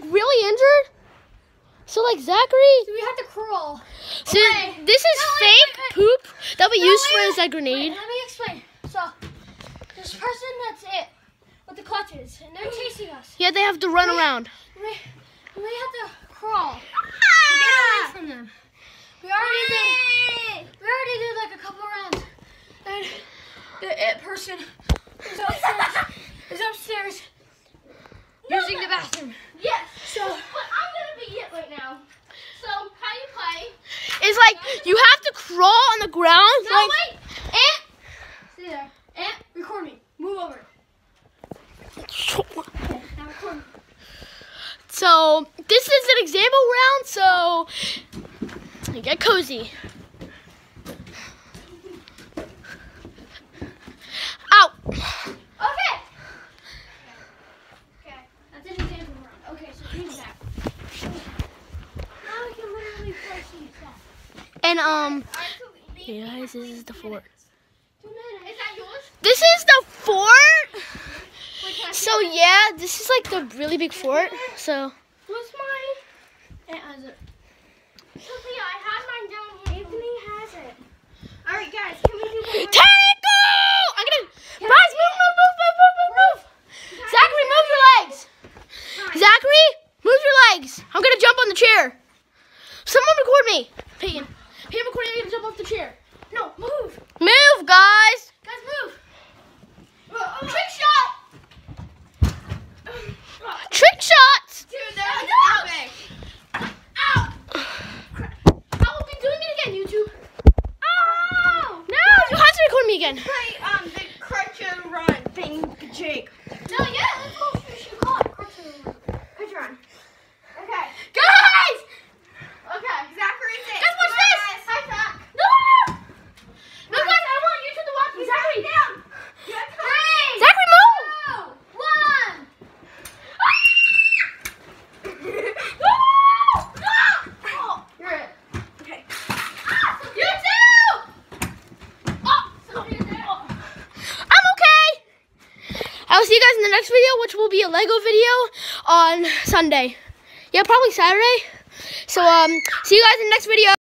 really injured? So like Zachary. So we have to crawl. So this is fake poop that we use for as a grenade. Let me explain. So this person that's it with the clutches, and they're chasing us. Yeah, they have to run around. We have to crawl to get away from them. We already did like a couple rounds. And the it person is upstairs using the bathroom. Yes. So but I'm gonna be it right now. So how you play? It's like you have to crawl on the ground. No, like, wait. Ant. stay there. And record me. Move over. Okay, now record me. So this is an example round. So you get cozy. Ow. Okay. Okay. That's an example round. Okay, so he's back. Now we can literally play stuff. And yeah, guys, this is the fort. 2 minutes. Is that yours? This is the fort. Wait, can I So yeah, this is like the really big fort. So what's mine? It has it. Sophia, I had mine down here. Anthony has it. All right, guys, can we do one more? Tango! I'm gonna guys move. Zachary, move your legs. Zachary, move your legs. I'm gonna jump on the chair. Someone record me. Peyton, record me. I'm gonna jump off the chair. No, move. Move, guys. Guys, move. Trick shot. Trick shots. Dude, that was epic. Ow. I will be doing it again, YouTube. Oh! No, you have to record me again. Play the crutch and run thing, Jake. No, yeah, let's go. We should call it crutch and run. Okay. Guys. Okay. Zachary's it. Guys, watch Come on, this. guys. High five. No. No, guys, I want you to watch me. Zachary, down. Three. Zachary, move. 2, 1. You're it. Okay. You too. Oh, Sophia's there. I'm okay. I'll see you guys in the next video, which will be a Lego video on Sunday. Yeah, probably Saturday. So, see you guys in the next video.